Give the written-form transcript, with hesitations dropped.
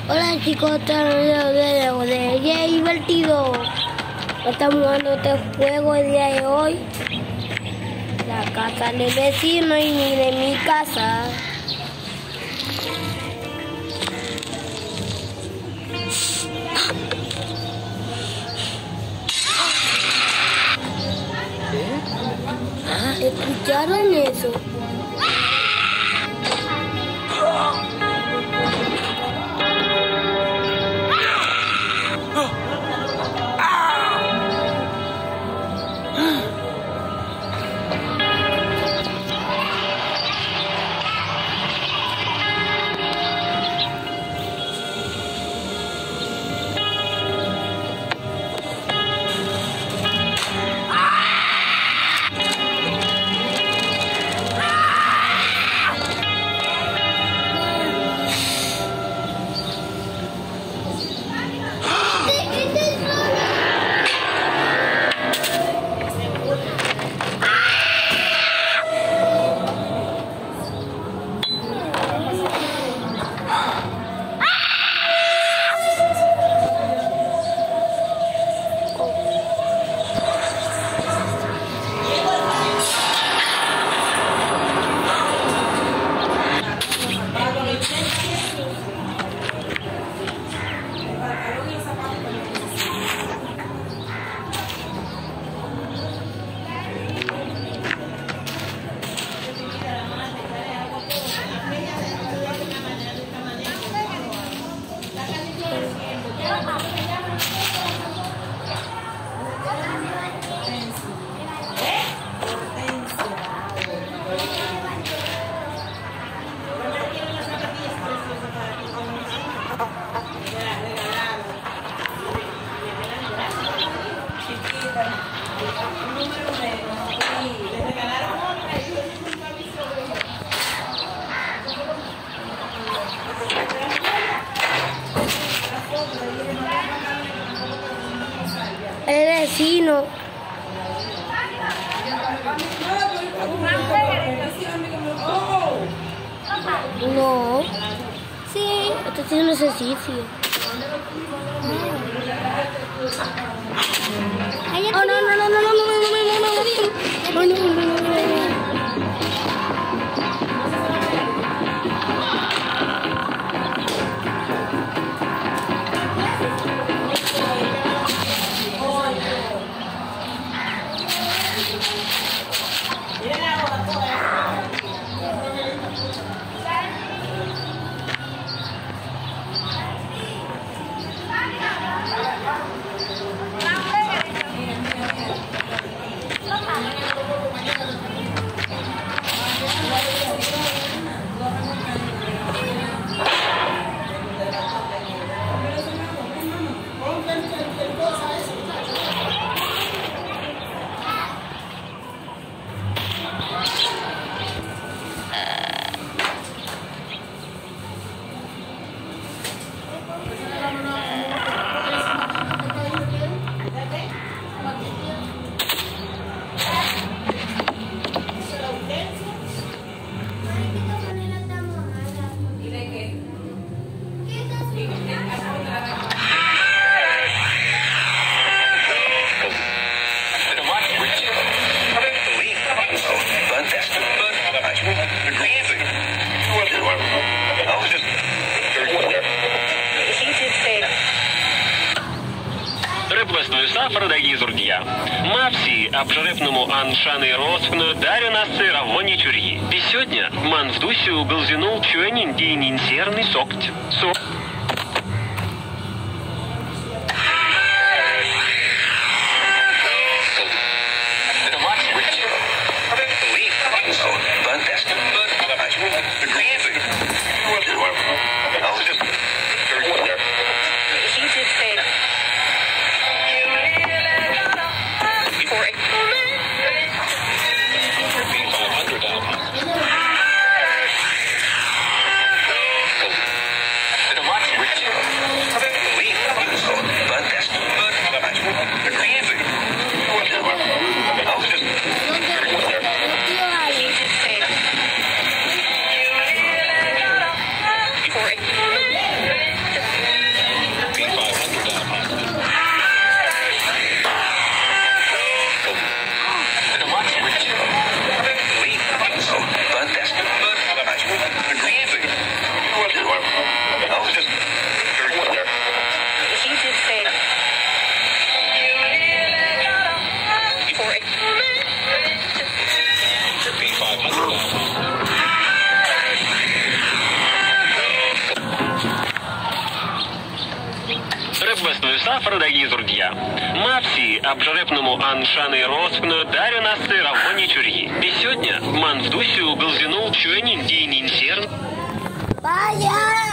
Hola chicos, de día divertido. Estamos jugando este juego el día de hoy. La casa del vecino y de mi casa. ¿Escucharon eso? El vecino. No. Sí, estoy haciendo ejercicio. Oh, no. Сафар, дорогі друзья. Мавсі, обжарепному аншаны роскну, дарю нас сыровони чурьи. И сегодня ман в дусю галзинул чуэнин дейнин серный сокть. дорогие друзья. Мавси обжарепному аншаны роскну дарю на сыровоне чурьи. И сегодня ман в дусю глазинул чуэнин дейнин серн. Бая!